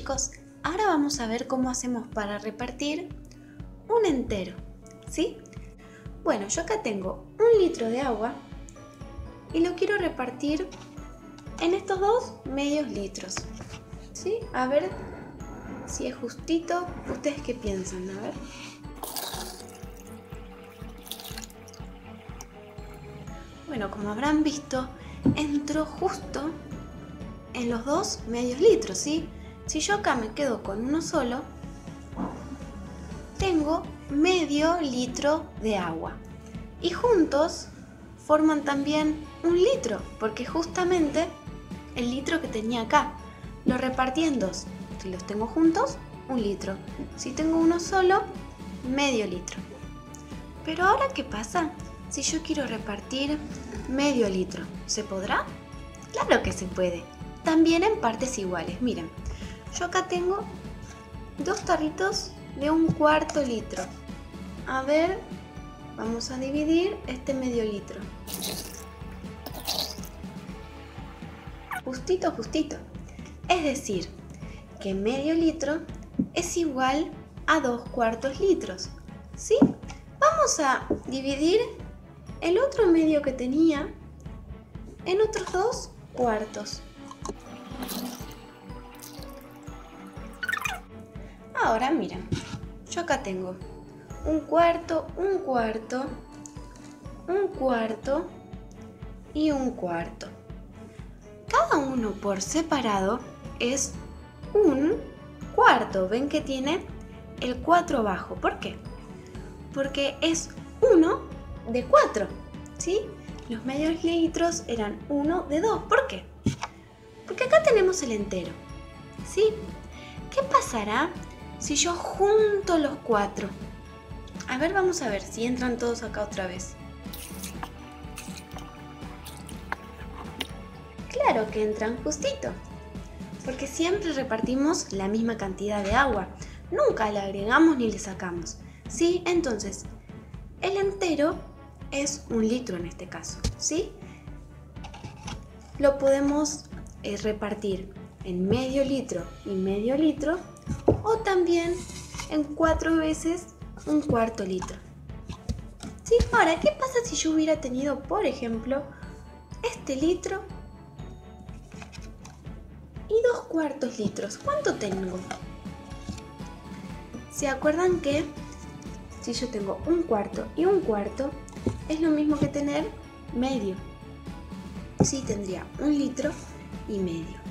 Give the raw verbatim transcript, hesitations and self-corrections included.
chicos, ahora vamos a ver cómo hacemos para repartir un entero, ¿sí? Bueno, yo acá tengo un litro de agua y lo quiero repartir en estos dos medios litros, ¿sí? A ver si es justito. ¿Ustedes qué piensan? A ver. Bueno, como habrán visto, entró justo en los dos medios litros, ¿sí? Si yo acá me quedo con uno solo, tengo medio litro de agua. Y juntos forman también un litro, porque justamente el litro que tenía acá lo repartí en dos. Si los tengo juntos, un litro. Si tengo uno solo, medio litro. Pero ahora, ¿qué pasa si yo quiero repartir medio litro? ¿Se podrá? Claro que se puede. También en partes iguales. Miren, yo acá tengo dos tarritos de un cuarto litro. A ver, vamos a dividir este medio litro. Justito, justito. Es decir, que medio litro es igual a dos cuartos litros, ¿sí? Vamos a dividir el otro medio que tenía en otros dos cuartos. Ahora miren, yo acá tengo un cuarto, un cuarto, un cuarto y un cuarto. Cada uno por separado es un cuarto. Ven que tiene el cuatro abajo. ¿Por qué? Porque es uno de cuatro, ¿sí? Los medios litros eran uno de dos. ¿Por qué? Porque acá tenemos el entero, ¿sí? ¿Qué pasará si yo junto los cuatro? A ver, vamos a ver si entran todos acá otra vez. Claro que entran justito, porque siempre repartimos la misma cantidad de agua. Nunca le agregamos ni le sacamos, ¿sí? Entonces, el entero es un litro en este caso, ¿sí? Lo podemos eh, repartir en medio litro y medio litro, o también en cuatro veces un cuarto litro, ¿sí? Ahora, ¿qué pasa si yo hubiera tenido, por ejemplo, este litro y dos cuartos litros? ¿Cuánto tengo? ¿Se acuerdan que si yo tengo un cuarto y un cuarto es lo mismo que tener medio? Sí, tendría un litro y medio.